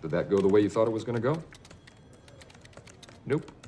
Did that go the way you thought it was going to go? Nope.